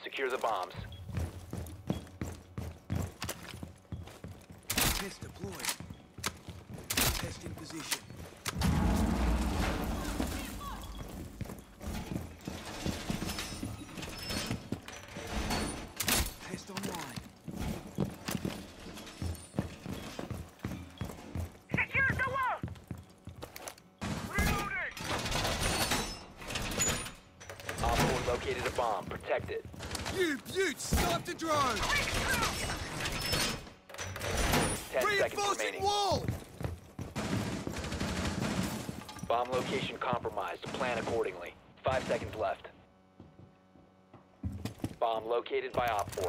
Secure the bombs. Test deployed. Test in position. Test online. Secure the wall! Reloading! Op 4 located a bomb. Protect it. You beauts, stop the drone! 10 seconds Reinforcing remaining. wall! Bomb location compromised. Plan accordingly. 5 seconds left. Bomb located by Op 4.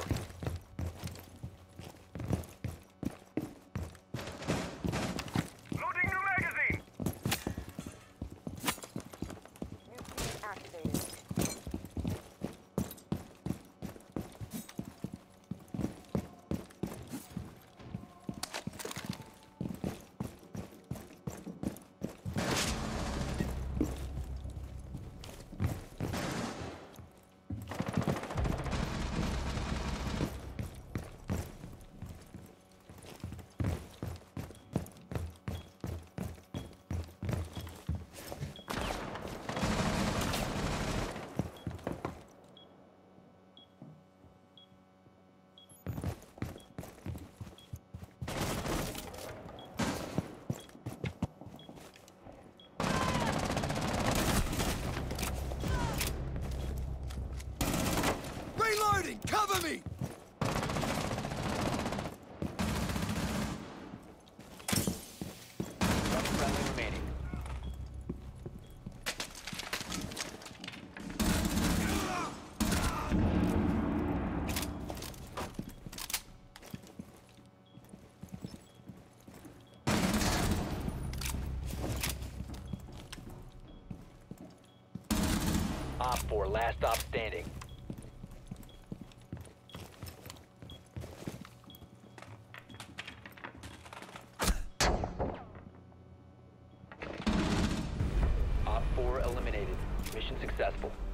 Loading new magazine! Nuclear activated. Reloading! Cover me! One friendly remaining. Op 4, last stop standing. Op 4 eliminated. Mission successful.